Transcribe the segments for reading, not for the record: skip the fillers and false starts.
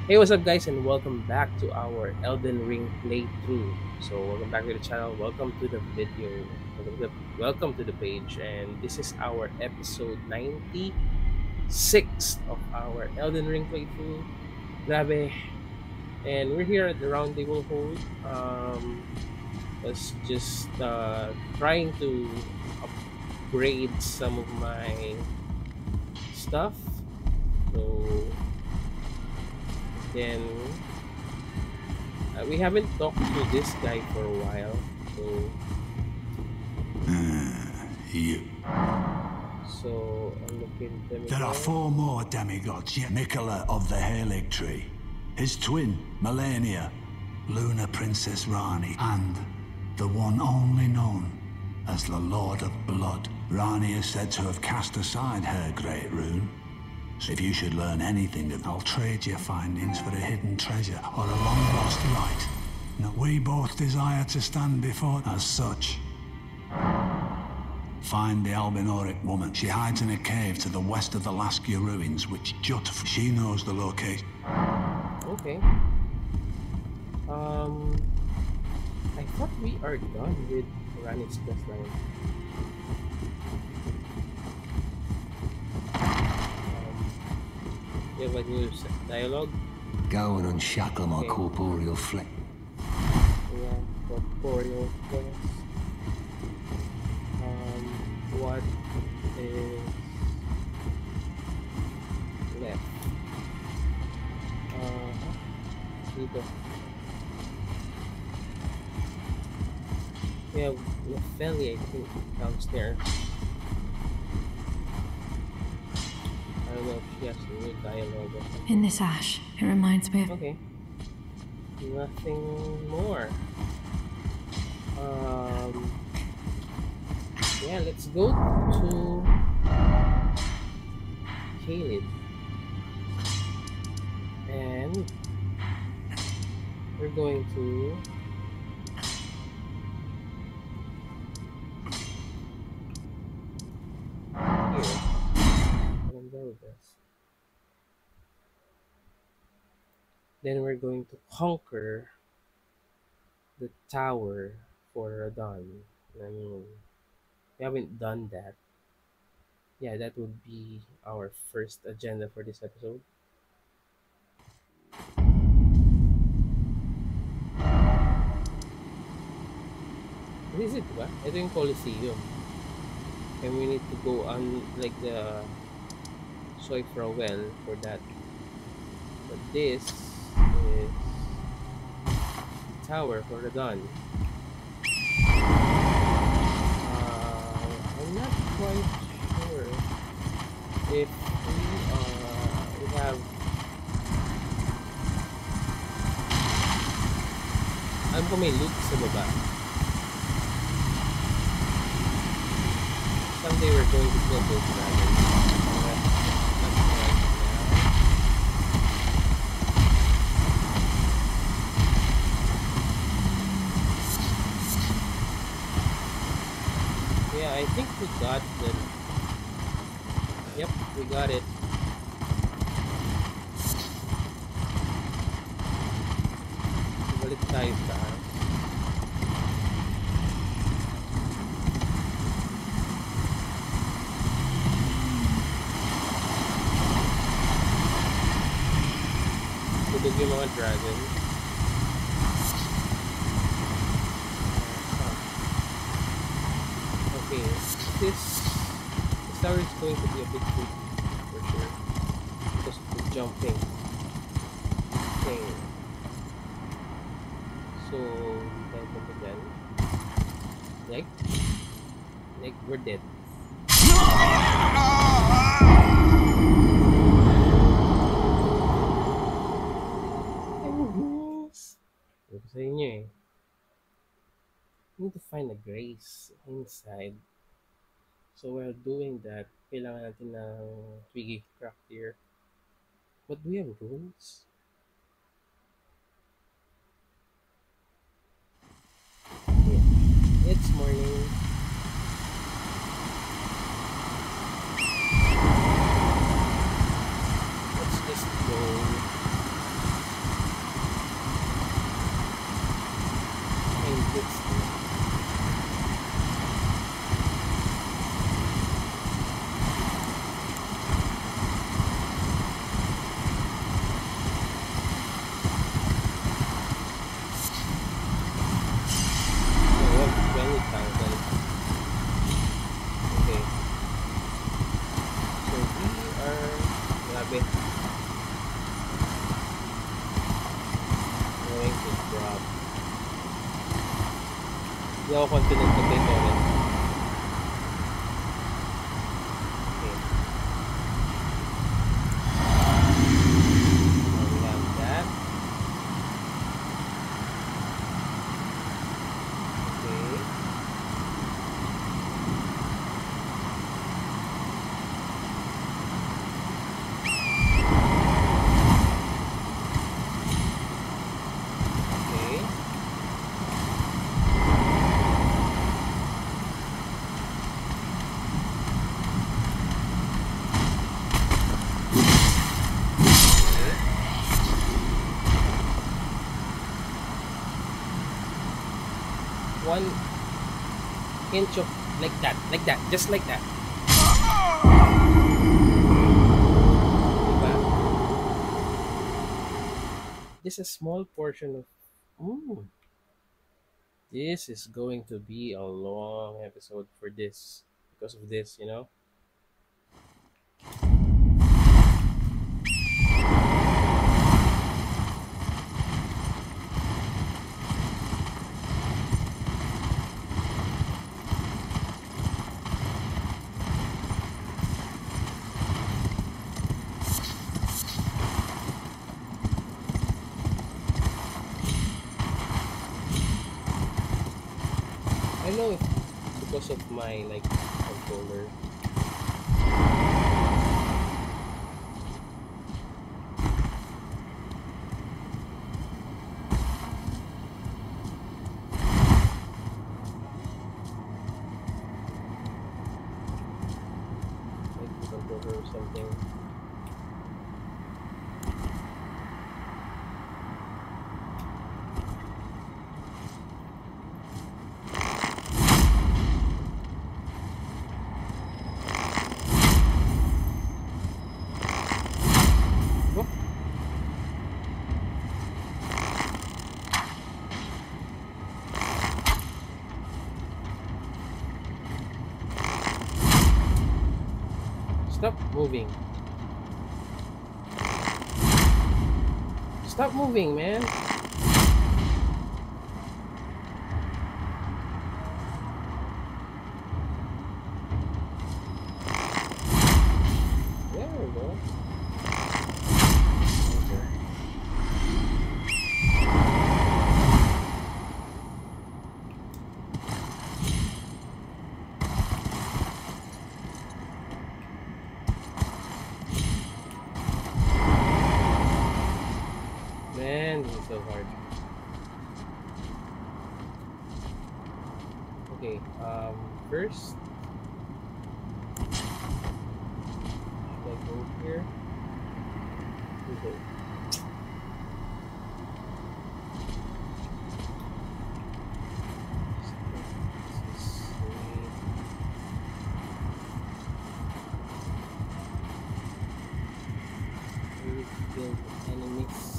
Hey, what's up, guys, and welcome back to our Elden Ring playthrough. So, welcome back to the channel. Welcome to the video. Welcome to the page, and this is our episode 96 of our Elden Ring playthrough. Grabe, and we're here at the round table hold. Was just trying to upgrade some of my stuff. So then we haven't talked to this guy for a while, so You. I'm looking at them There are again. 4 more demigods, yet 𝗤𝗂𝗃 of the 𝗤𝗃𝗁, his twin, Malenia, Lunar Princess Rani, and the one only known as the Lord of Blood. Rani is said to have cast aside her great rune. So if you should learn anything, I'll trade your findings for a hidden treasure or a long-lost right. Now, we both desire to stand before as such. Find the 𝗤𝗵𝗃𝗁𝗺 woman. She hides in a cave to the west of the 𝗚𝗚 ruins, which jut. She knows the location. Okay. I thought we are done with Rani's questline. You have a new dialogue? Go and unshackle my Okay. corporeal flesh. Yeah, corporeal flesh. What is left? Dito. We have 𝗤𝗃𝗁𝗺, I think, downstairs. I don't know if she has a new dialogue or something. In this ash, it reminds me of... Okay. Nothing more. Yeah, let's go to Caelid. And we're going to here. Then we're going to conquer the tower for Radon. I mean, we haven't done that. Yeah, that would be our first agenda for this episode. This is it, ba? Ito yung Coliseum. And we need to go on like the 𝗂𝗵𝗃𝗀𝗀 for that. But this is tower for Radon. I'm not quite sure if we have. Alam ko may loot sa baba. Someday we're going to kill those dragons. Not right now. Yeah, I think we got the. Yep, we got it. Balik tayo sa taas. Tulog yung mga dragon. Okay, this tower is going to be a bit tricky for sure because of the jumping thing. So, again, like we're dead. Sabi sa inyo eh. We need to find a grace inside. So while doing that, kailangan natin ng twiggy craft here. But do we have runes? Yeah. It's morning. Let's just go Grabe. Going to drop. Hindi ako confident na may torrent. Okay. Now we have that. Okay. Okay. One inch of like that, just like that. Diba? Just a small portion of. Ooh. This is going to be a long episode for this because of this, you know. I know if because of my like controller. Like the controller or something. Oh. Stop moving. Stop moving, man. There we go. Okay. Man, this is so hard. Okay, first, should I go here? Okay. Kill the enemies.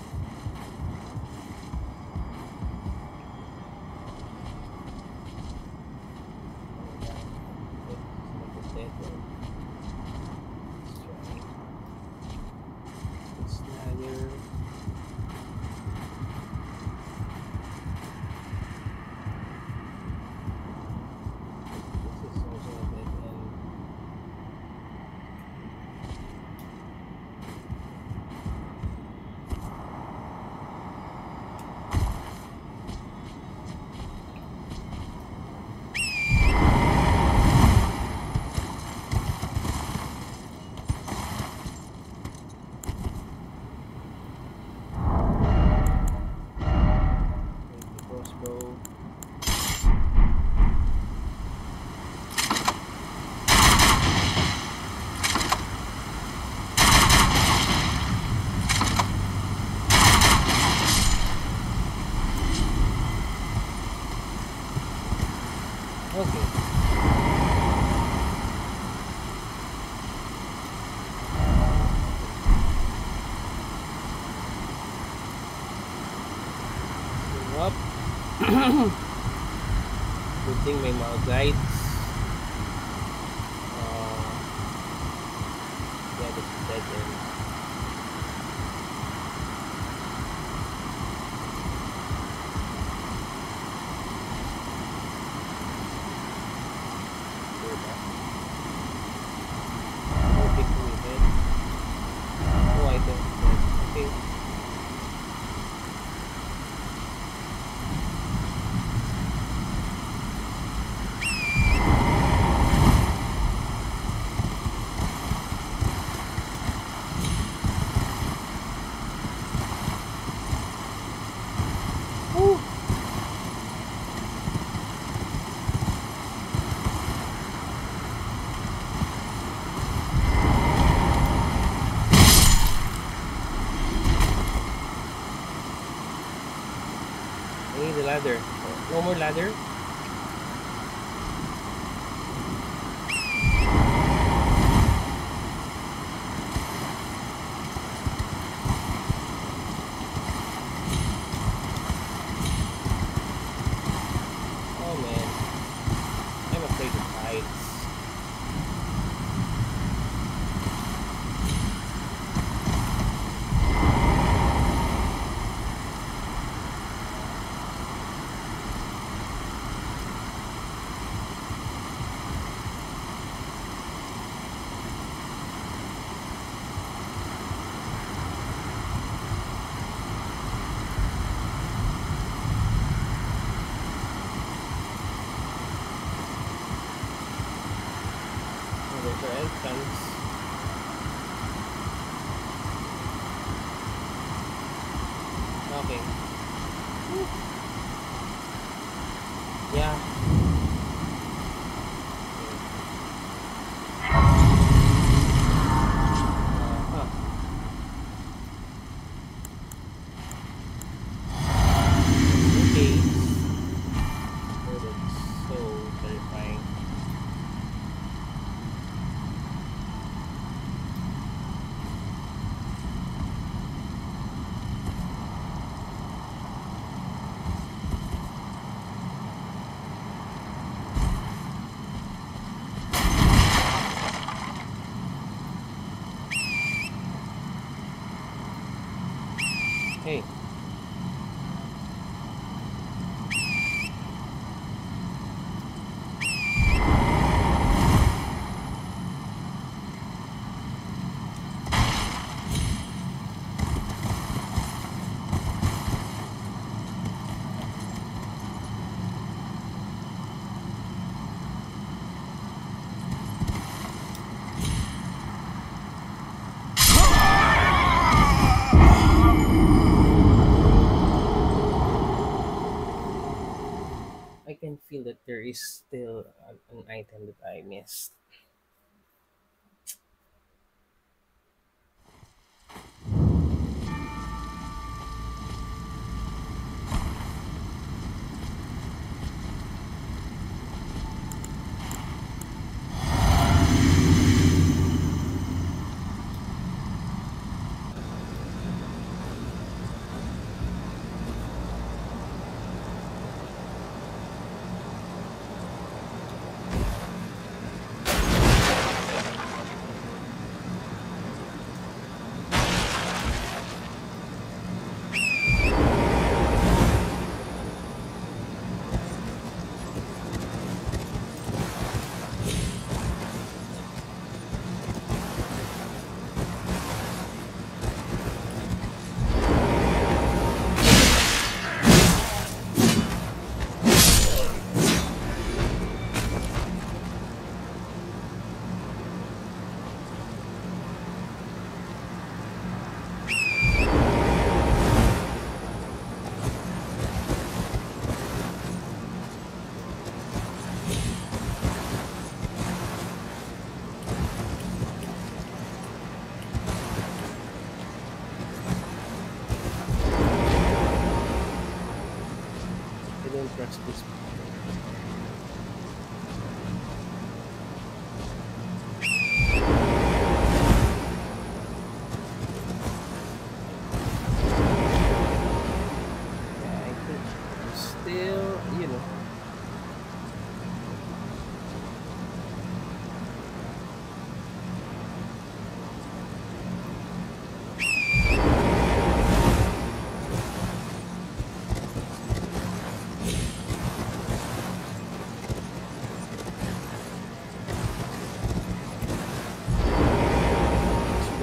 Up. Good thing may mga guides. Yeah, that's dead. dead end. We're back. No victory head. No item dead. Okay. Woo! I need a ladder. No more ladder? Oh man. I'm afraid of heights. Oh, there's our entrance. Okay. Woo. Yeah. Huh. Okay. Oh, that's so terrifying. Hey. I can feel that there is still an item that I missed. I don't trust this. Yeah, I think I'm still, you know.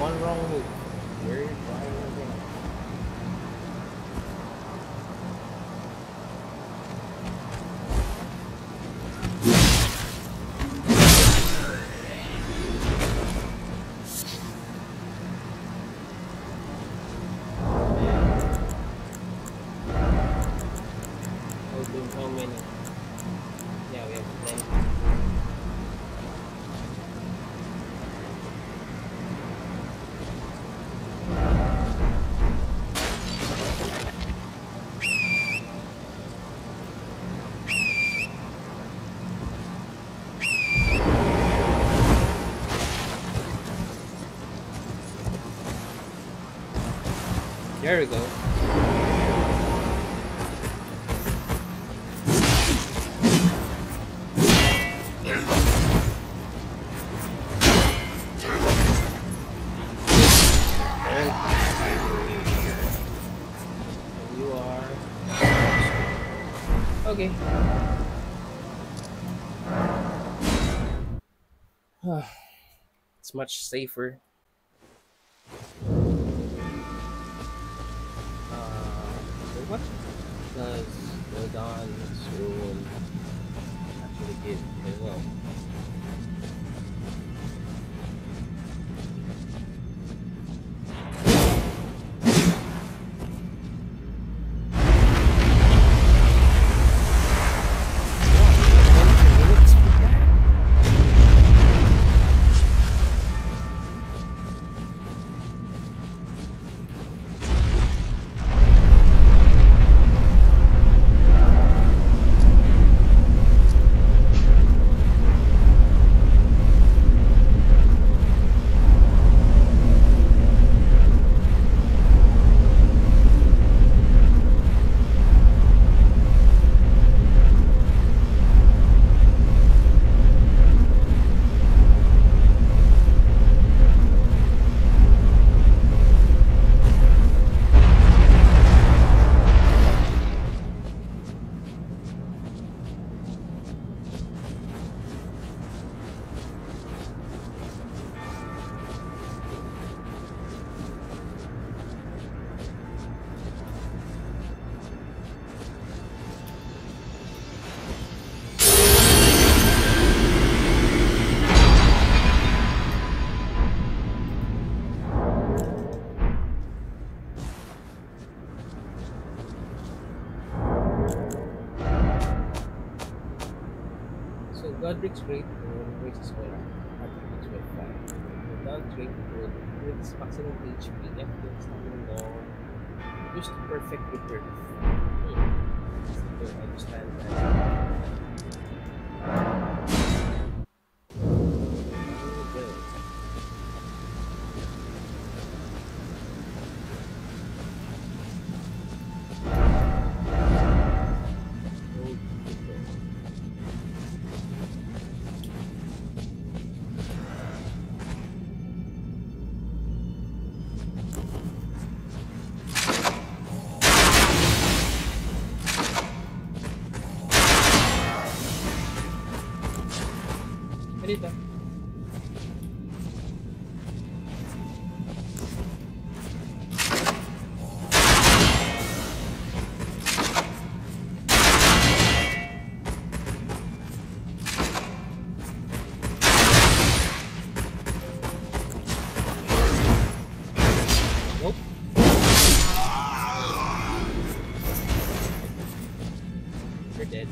one wrong move. You're dying again. How many? Yeah, we have 10. There we go. You are okay. It's much safer. So what does Rodon's rule actually give as well? Godric's rate increases by attributes by 5. The dog's rate will increase maximum HP, FPS, stamina long, used to perfect rebirth. I understand that. Dito. Nope. You're dead.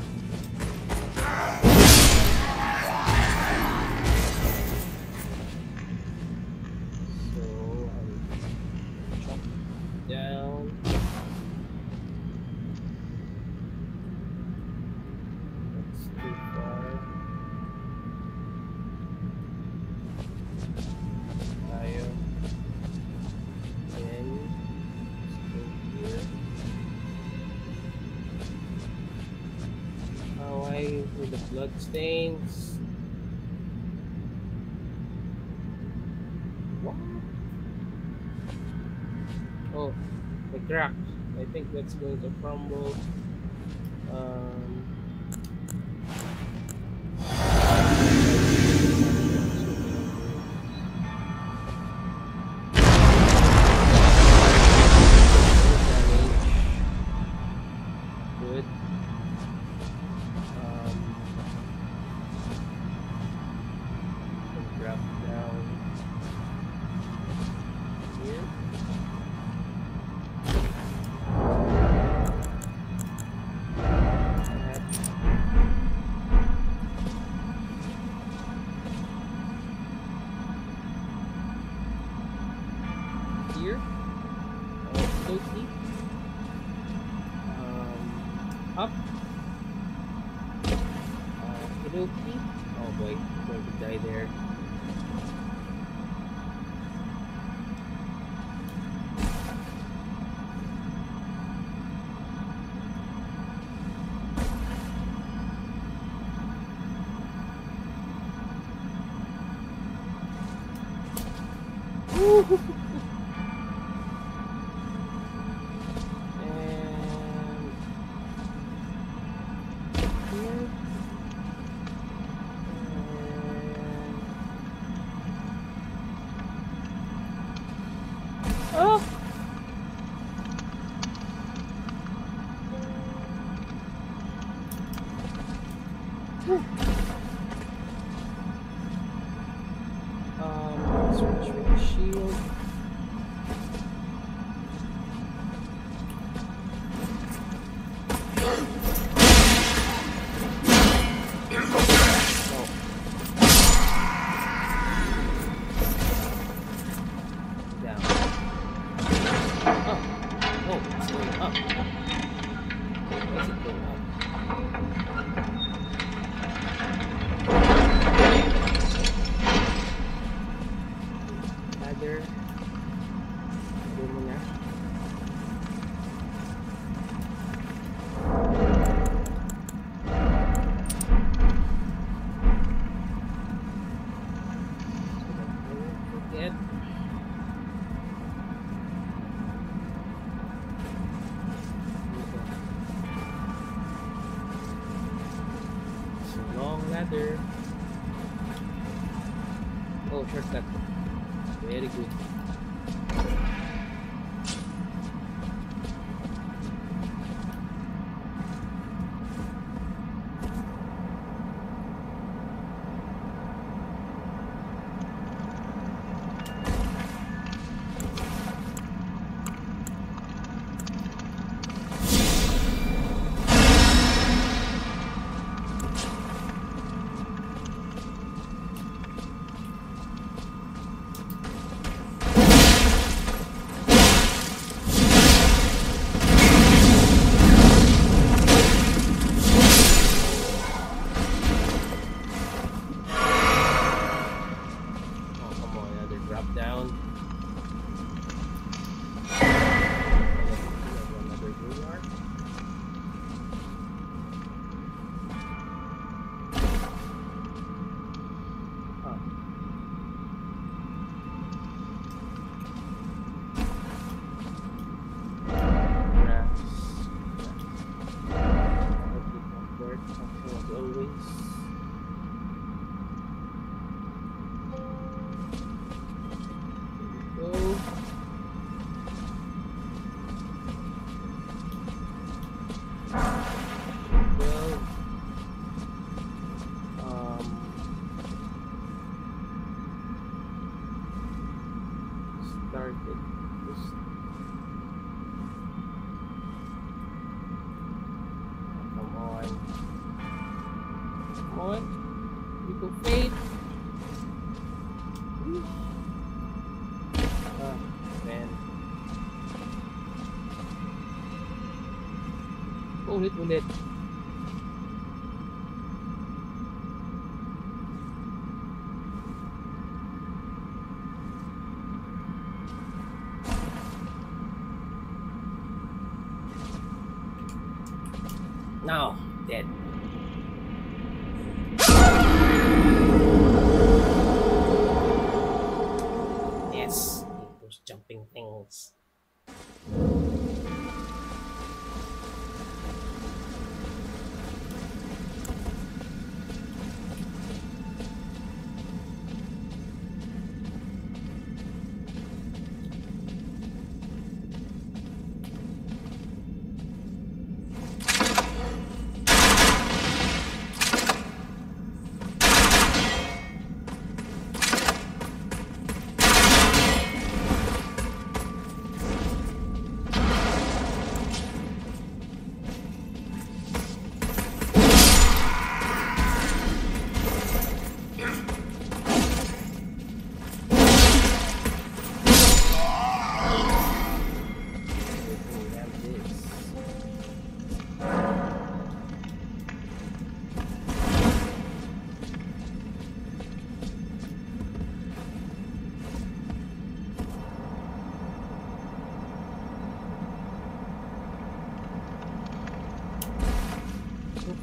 Down. That's too far. Tayo. Then, let's go here. Away with the blood stains. What? Oh, the crack. I think that's going to crumble. Loki. Oh boy, I'm going to die there. Switch with the shield. Down. Oh, it's going up. Why is it going up? Ladder. Ladder muna. So that I won't forget. It's a long ladder. Oh, shortcut. Very good. Ulit-ulit. Now, dead. Yes, those jumping things.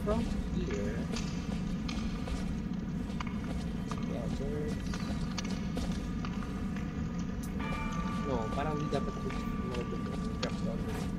from here, yeah, there's... No, parang di dapat drop down.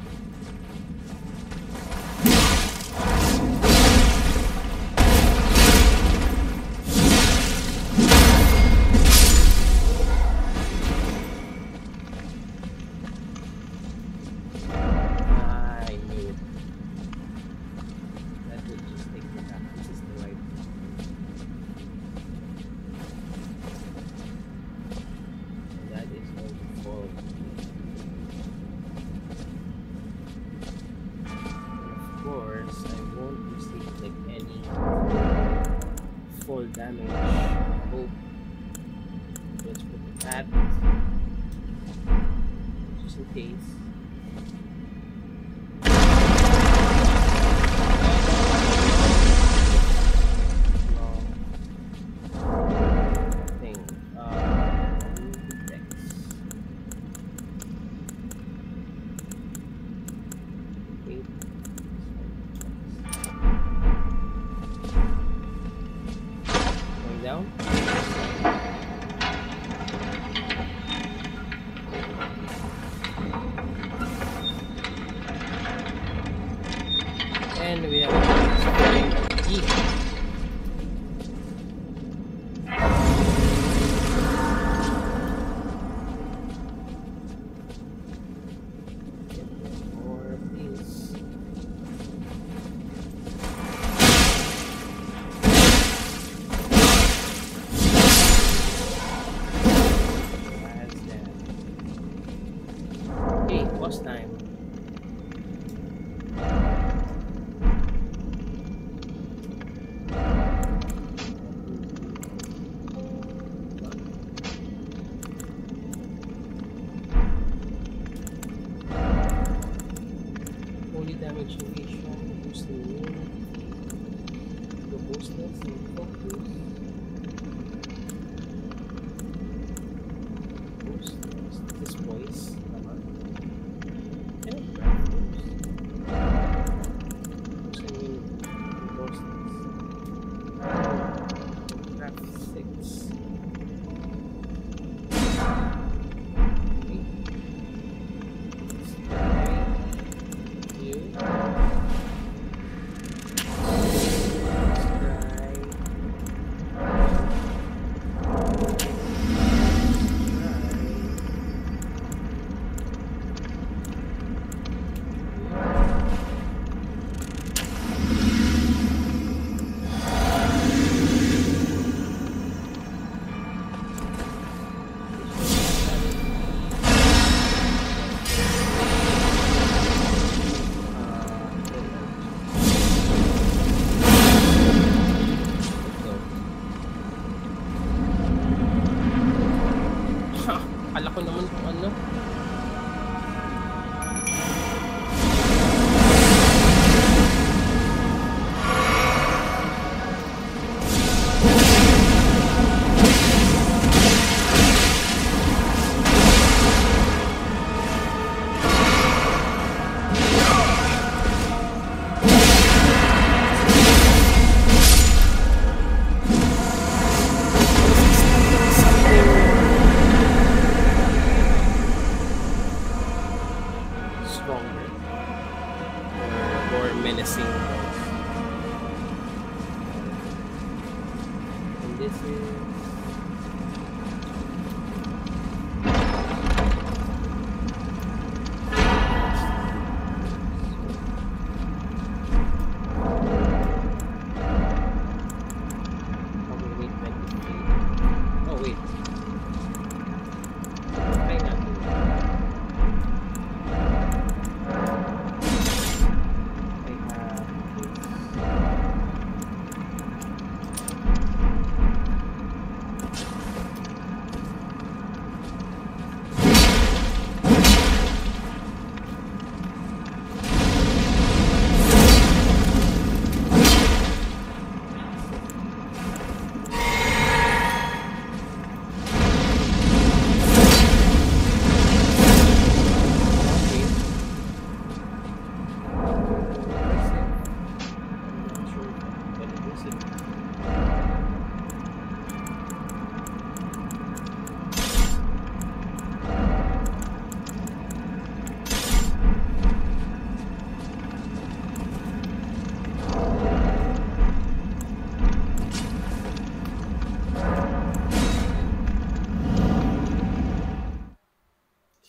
Damage. Oh, let's put that just in case. Thing. Dex. Okay. Down. And we have E. More of these. Time. Holy damage negation, boosting immunity, the boosters and focus. Boosters, this voice.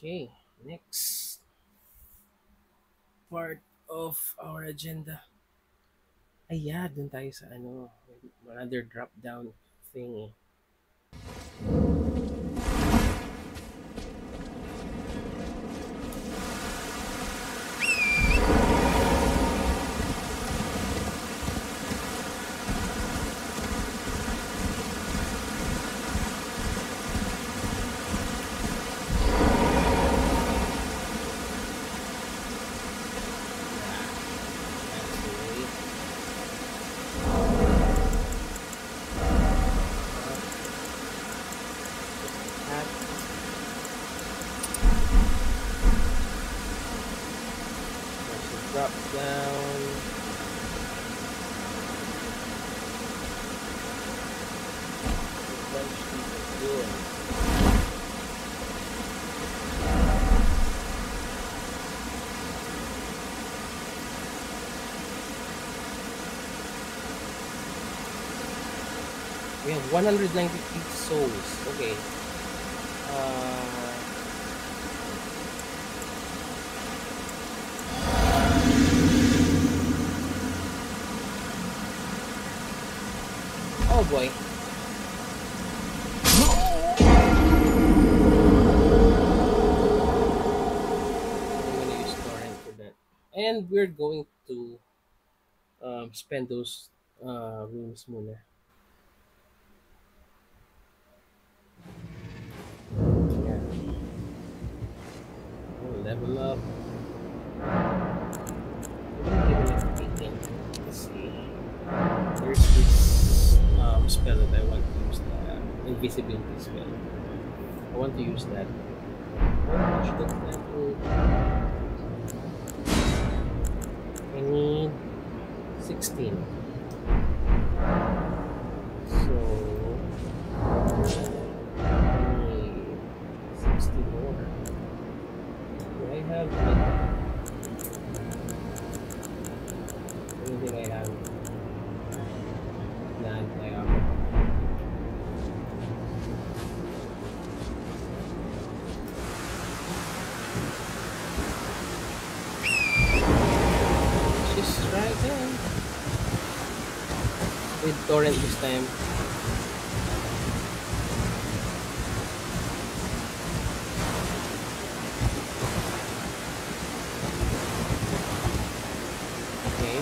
Okay, next part of our agenda. Ay, yeah, dun tayo sa ano, another drop down thing. Drop down. We have 198 souls. Okay. Oh boy. I'm gonna use torrent for that. And we're going to spend those rooms muna. Yeah. We'll level up. I'm gonna give it 18. Let's see. There's this spell that I want to use, the invisibility spell. I want to use that. How much does that do? I need 16. So I need 60 more. Do I have anything I have? None. I have it. Just try again. With torrent this time. Okay.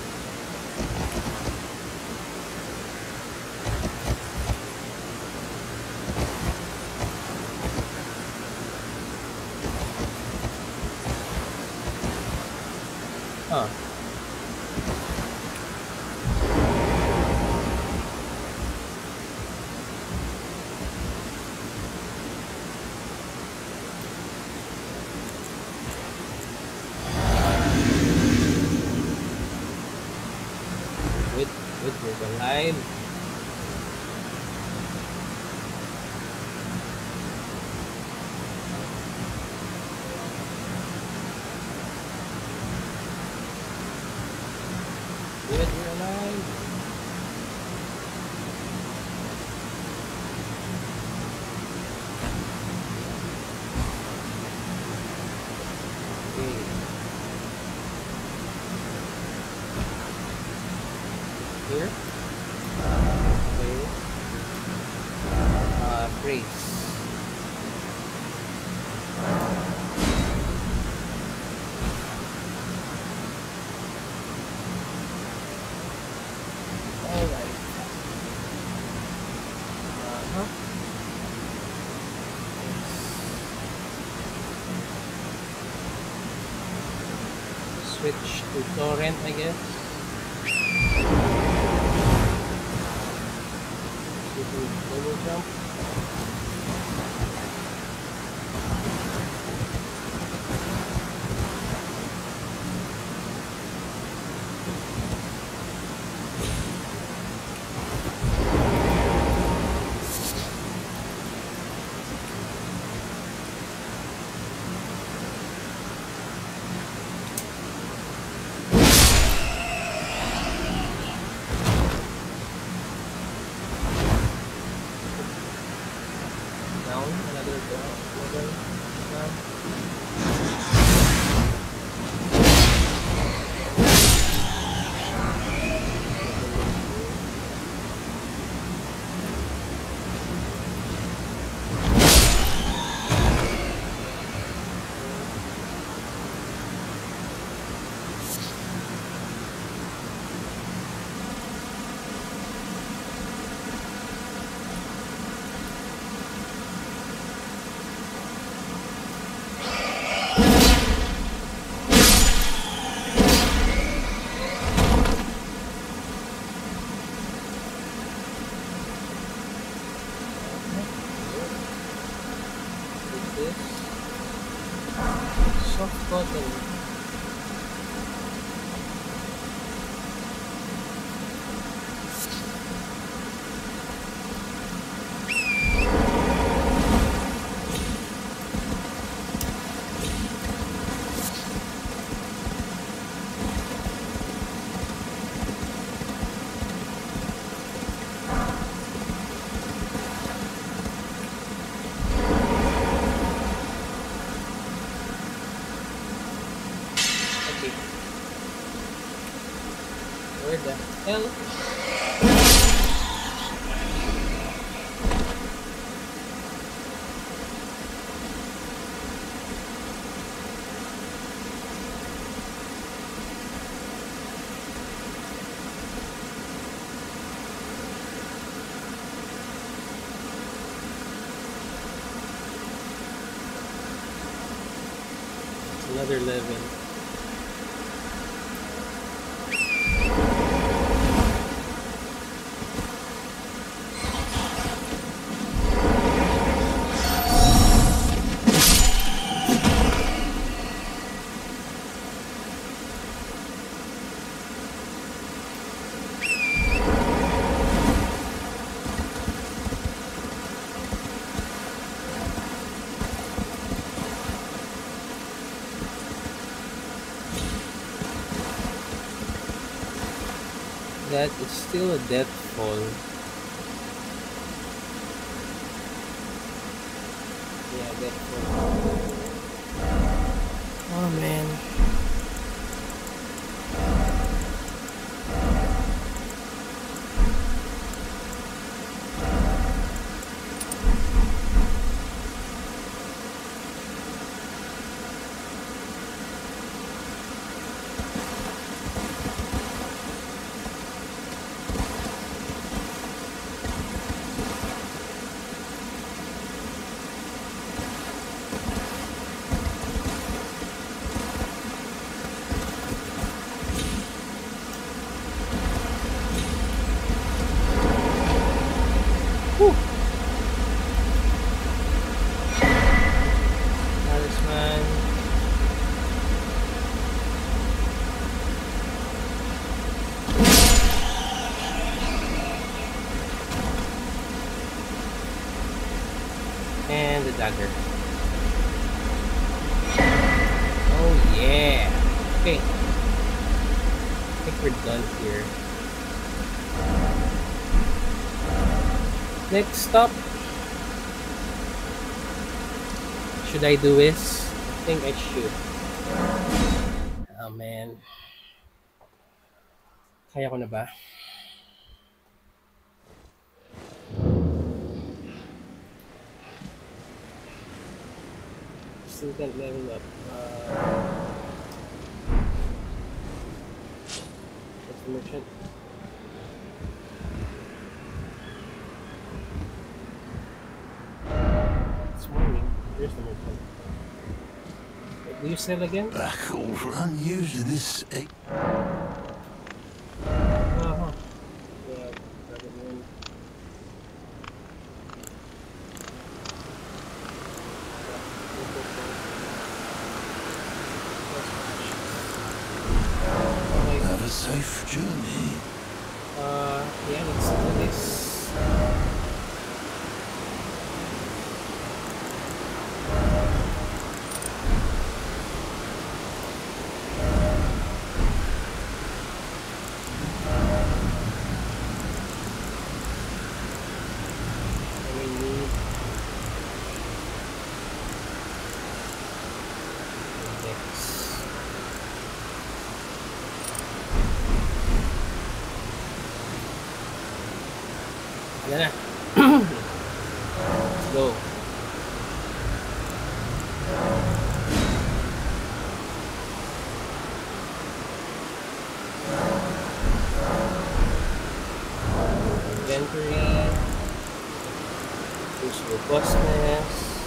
Huh. We're alive. Good, we're alive. Okay. Here. Okay. Praise. Alright. Switch to torrent, I guess. Double jump. this? Soft cotton. Where the hell? It's another 11. That is still a death fall. Yeah, death fall. Oh man. Talisman. And the dagger. Oh yeah. Okay. I think we're done here. Next stop. Should I do this? I think I should. Oh man. Kaya ko na ba? Still can't level up. What's the merchant? It's morning. Here's the merchant. Wait, do you sell again? Back over unused this. Uh-huh. Yeah, grab it in. Have a safe journey. Yeah, let's do this. And we need index. Ayan na. Let's go. Inventory. Use robustness.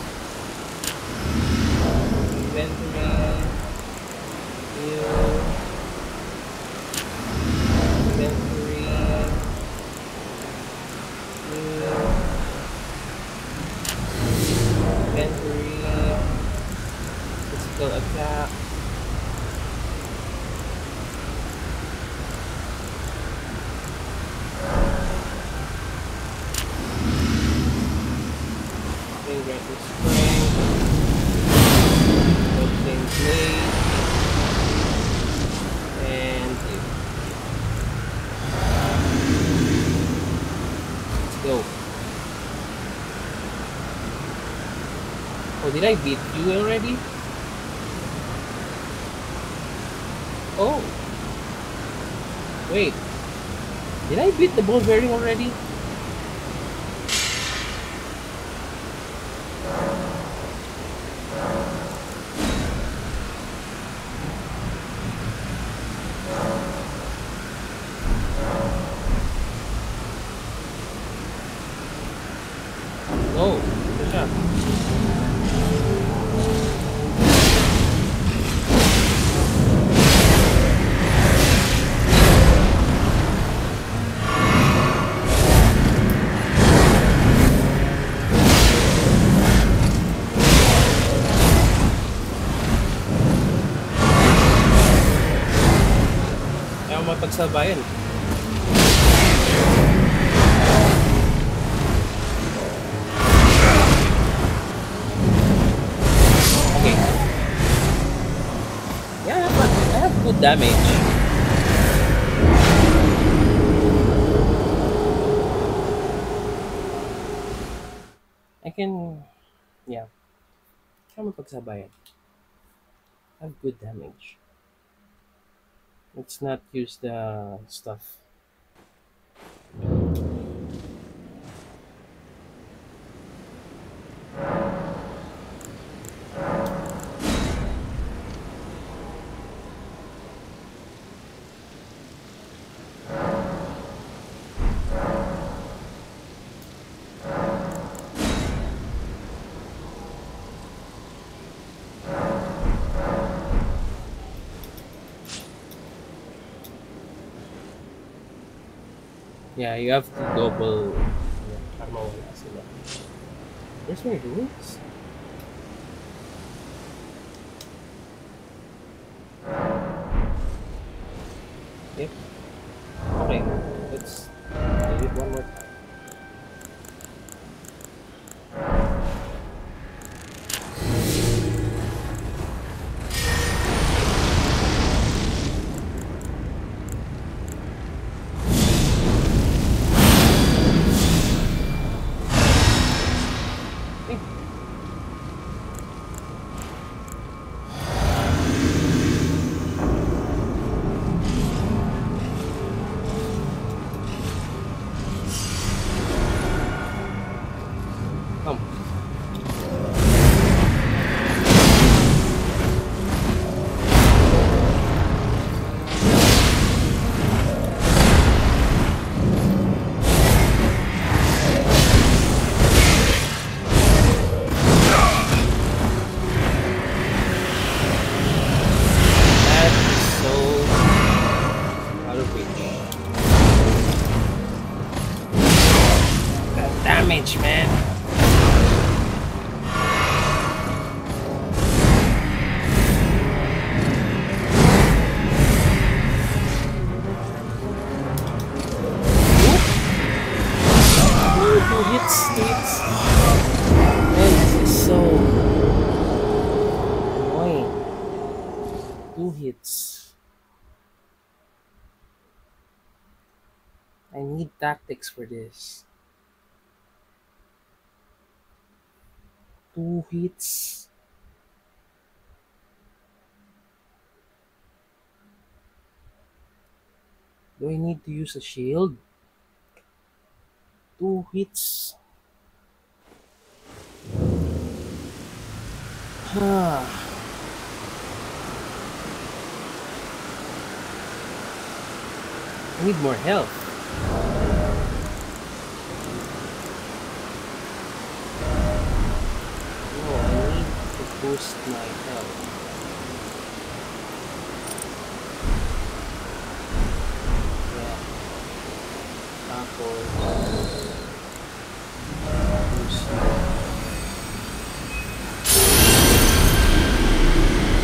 Inventory. New. Inventory. New. Inventory. Critical attack. Granting strength. Obtain blade. And let's go. Oh, did I beat you already? Oh. Wait. Did I beat the ball bearing already? No. Good job. Ayaw mapagsabayan. Okay. Yeah, but I have good damage. I can, yeah, ayaw mapagsabayan. I have good damage. Let's not use the stuff. Yeah, you have to double. Yeah, para mawala sila. Where's my runes? Yep. Okay, let's do it one more time. Okay. Come. That is so out of reach. That damage, man. Two hits. Man, this is so annoying. 2 hits. I need tactics for this. 2 hits. Do I need to use a shield? 2 hits. I need more health. No, I need to boost my health. Yeah. Tapos, boost.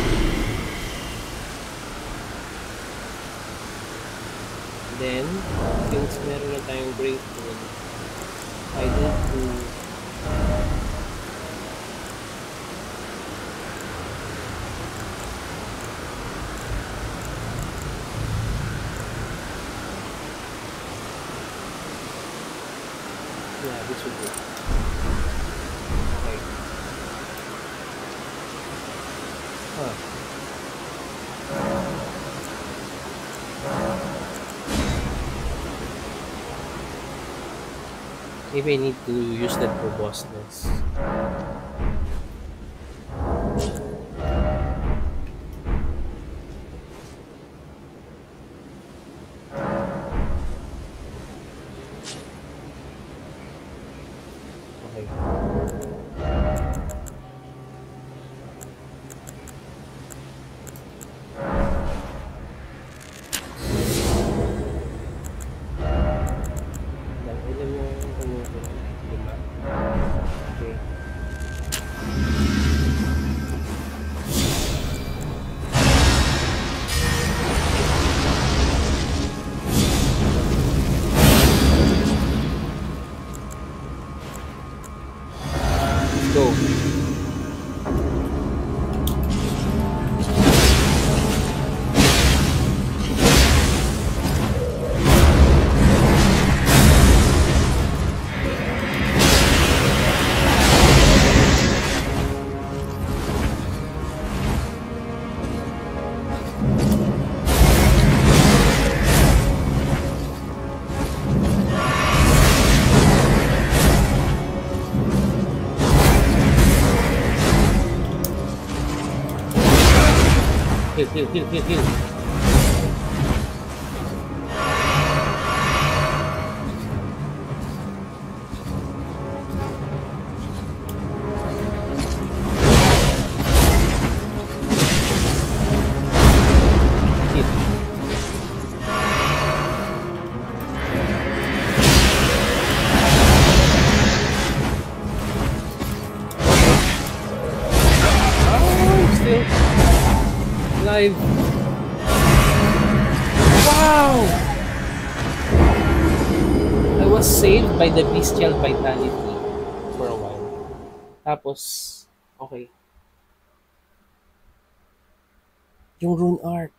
meron na tayong great tool. I need to yeah, this will do. Okay. Huh. Maybe I need to use that for bossness. Okay. Ilan mo tumutulong? 5? Okay. Go. Heal. Oh, still alive. Wow! I was saved by the bestial vitality for a while. Tapos, okay. Yung rune arc.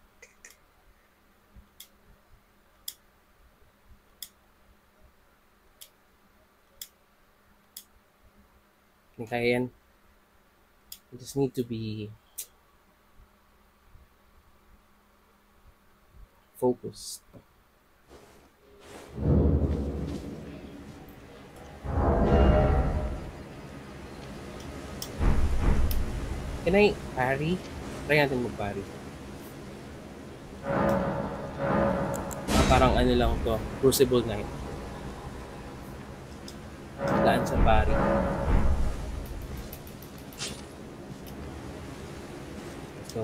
Hindi kaya yan. I just need to be focused. Can I parry? Try natin mag-parry. Parang ano lang to, Crucible Knight. Daan sa parry. So,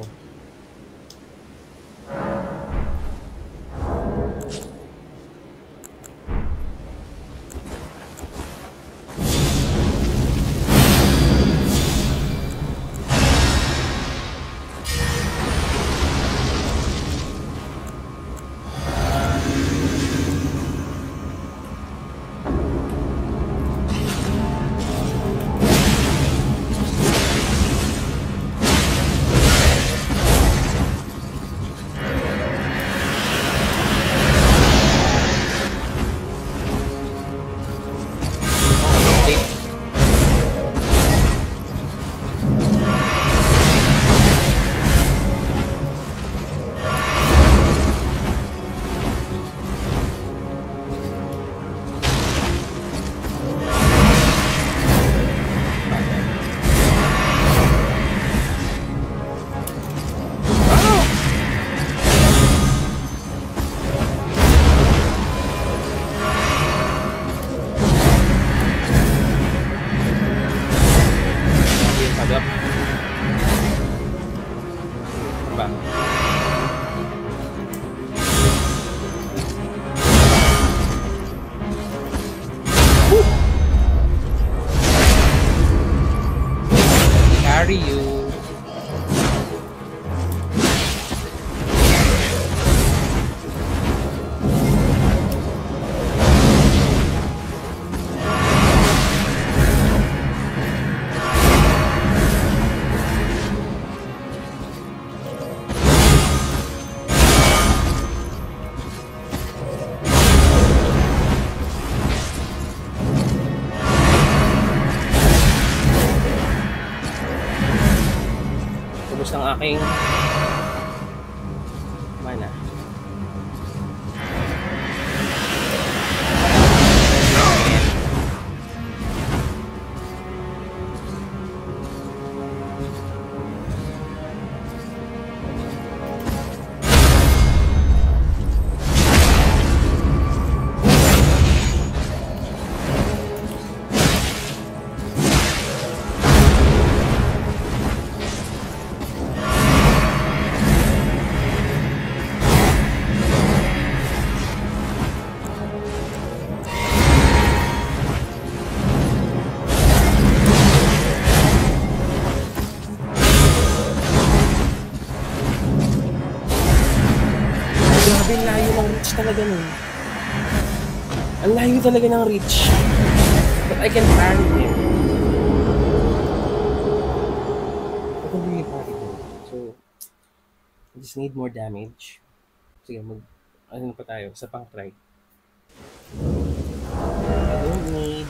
carry you. ng aking mana. Grabe, ang layo ng reach talaga nun. Ang layo talaga ng reach. But I can parry him. I can really parry him. So, I just need more damage. Sige, ano pa tayo? Sa pang try. I don't need,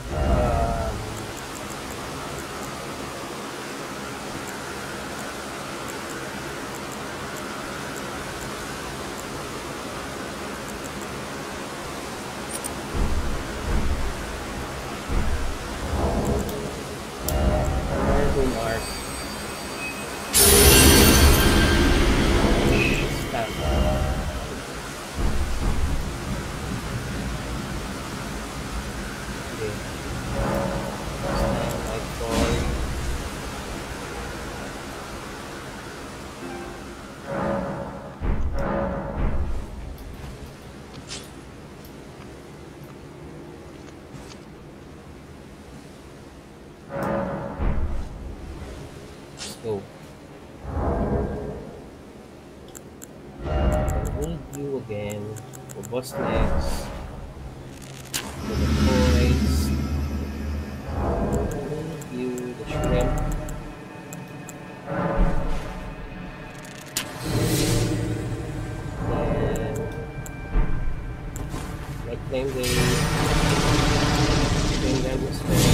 go. I need you again. For boss next. For the toys. I need you, the shrimp. And like flame wave. Flame atmosphere.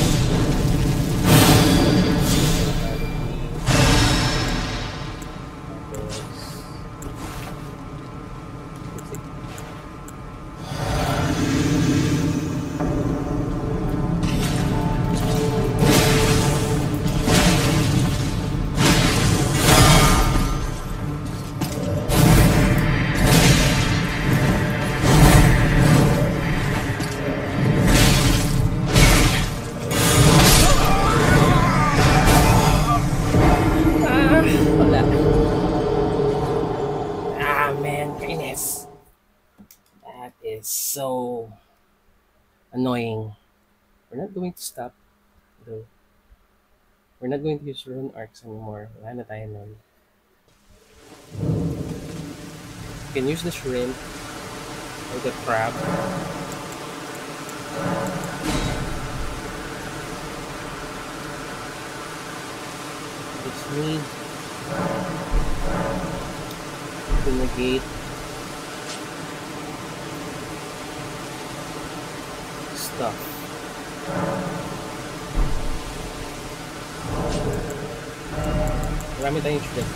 So annoying. We're not going to stop though. We're not going to use rune arcs anymore. Wala na tayo nun. You can use the shrimp or the crab. Just need to negate stuff. Marami tayong shrimp.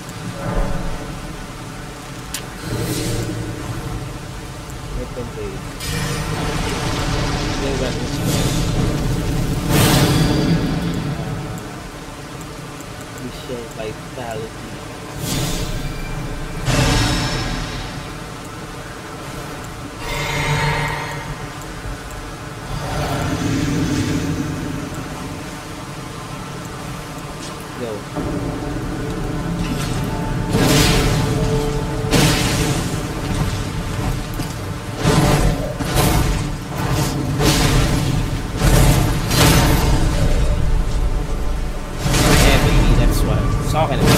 Open page. Yung weapons. Mission vitality. Go. Yeah, baby, that's what I'm talking about.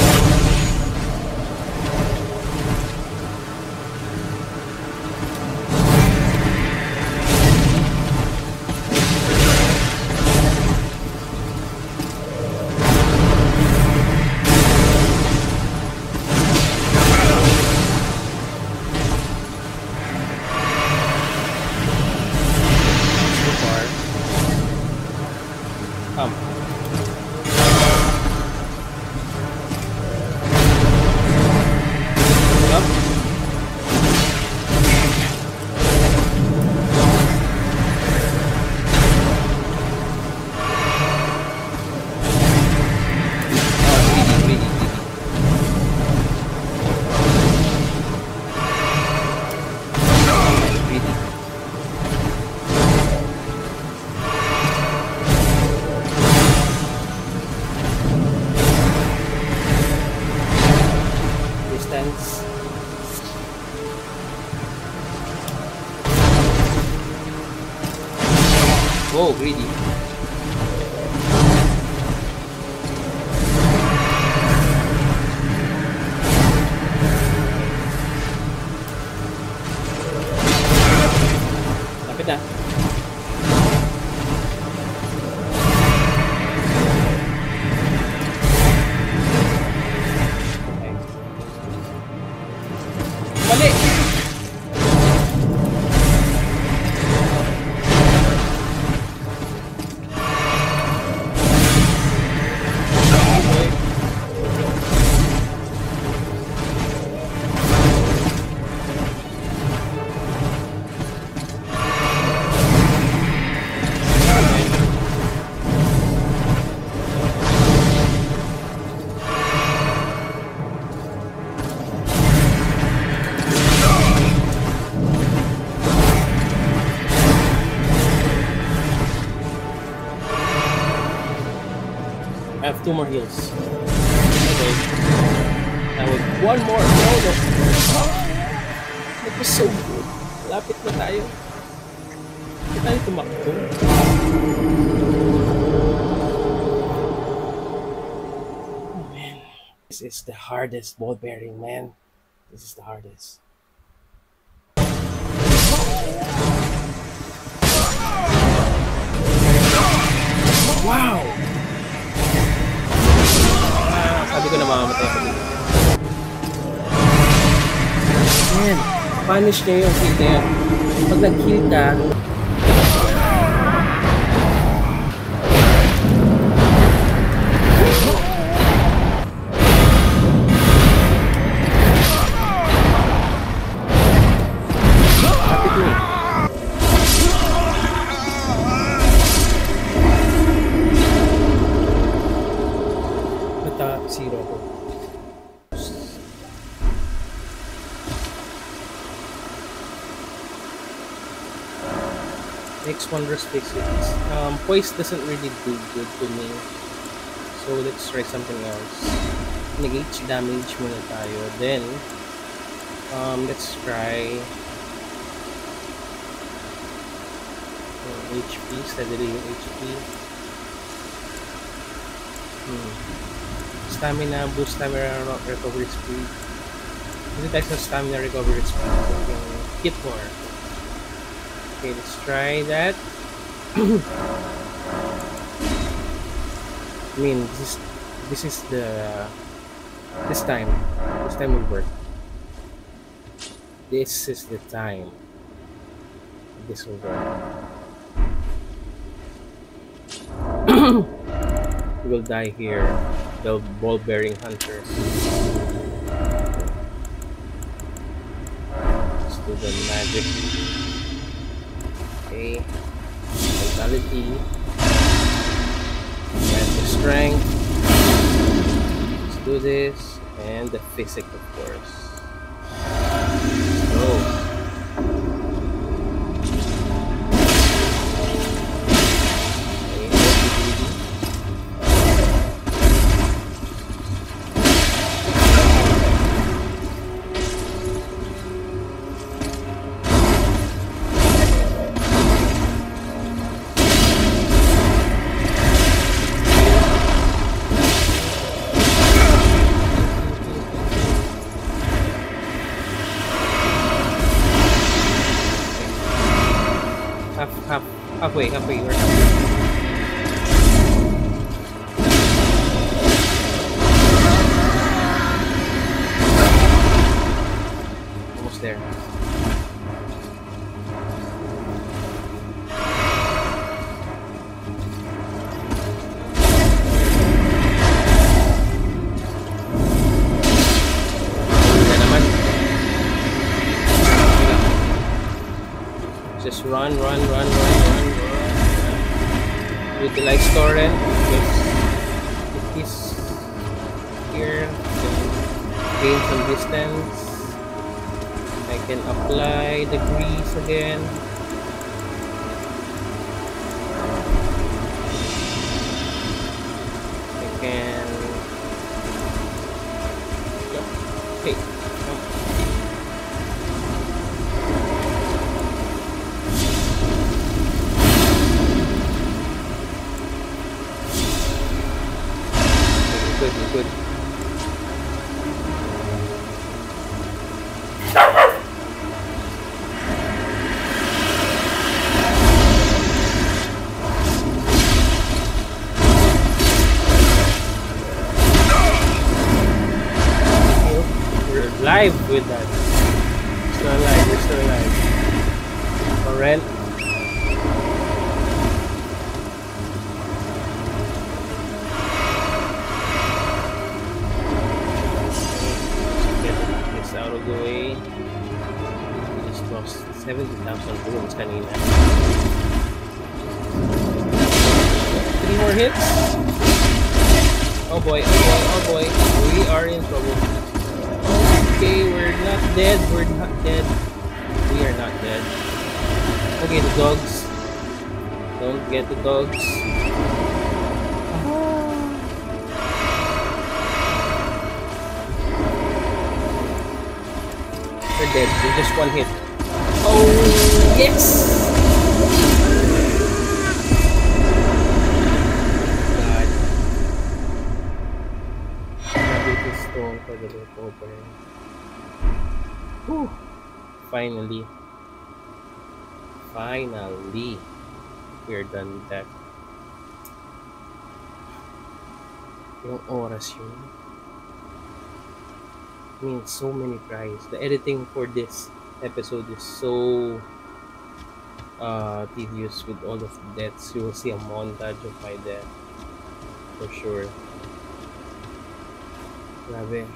distance. Whoa, greedy. Lapit na. Mali! I have 2 more heals. Okay. Now with 1 more. No, no. That was so good. Lapit na tayo. Hindi tayo tumakbo. Oh man. This is the hardest ball bearing, man. This is the hardest. Wow! Sabi ko na mamamatay ako dito. Man, punish niya yung heal na yan. Pag nag-heal ka, lapit mo eh. Zero ko. Next one, restrictions. Poise doesn't really do good to me. So let's try something else. Negate damage muna tayo. Then, let's try HP, steadily yung HP. Stamina, boost stamina recovery speed. Hindi tayo sa stamina recovery speed. Hit more. Okay, let's try that. I mean, this time will work. This is the time. This will work. We will die here. The ball-bearing hunter. Let's do the magic. Okay. Vitality. And the strength. Let's do this. And the physic, of course. Oh. Halfway, we're almost there. Just run. Utilize torrent because it is here. Gain some distance. I can apply the grease again. I can. Okay. alive with that. Still alive. We're still alive. Torrent. Get this out of the way. We just lost 70,000 runes kanina. 3 more hits. Oh boy, oh boy, oh boy. We are in trouble. Okay, we're not dead. We're not dead. We are not dead. Okay, the dogs. Don't get the dogs. We're dead. We're just one hit. Oh, yes! God. This stone for the little opener. Whew. Finally. Finally. We are done with that. Yung oras yun. I mean, so many tries. The editing for this episode is so tedious with all of the deaths. You will see a montage of my death. For sure. Grabe.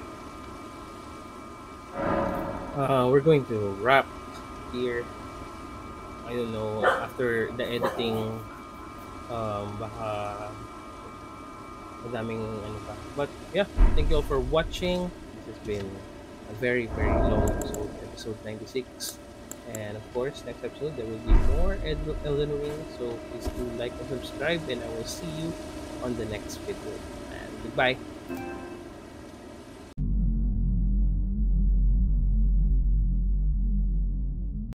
We're going to wrap here. I don't know, after the editing, baka madaming ano pa. But yeah, thank you all for watching. This has been a very, very long episode, episode 96. And of course, next episode there will be more Elden Ring. So please do like and subscribe, and I will see you on the next video. And goodbye.